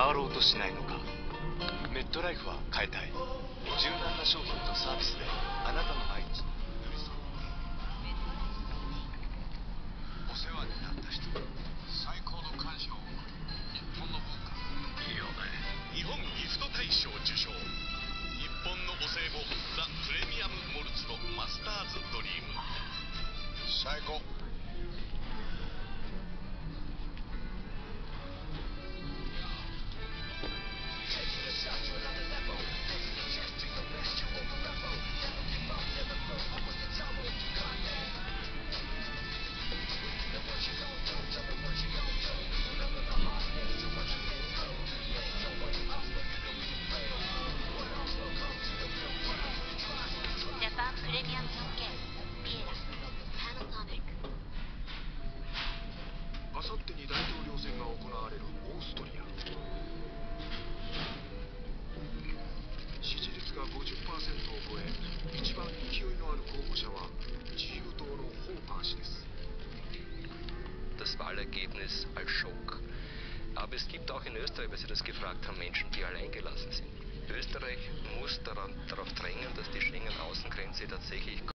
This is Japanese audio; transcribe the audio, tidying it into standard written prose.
わろうとしないのか。メットライフは変えたい。柔軟な商品とサービスであなたの毎日に寄り添う。お世話になった人、最高の感謝を送る日本の文化。いいよね。日本ギフト大賞受賞。日本のお歳暮ザ・プレミアムモルツのマスターズドリーム。最高。 ジャパンプレミアム4Kビエラパナソニック。 あさってに大統領選が行われるオーストリア。支持率が 50% を超え、一番勢いのある候補者は自由党のホーパー氏です。 Das Wahlergebnis als Schock. Aber es gibt auch in Österreich, weil Sie das gefragt haben, Menschen, die alleingelassen sind. Österreich muss darauf drängen, dass die Schengen-Außengrenze tatsächlich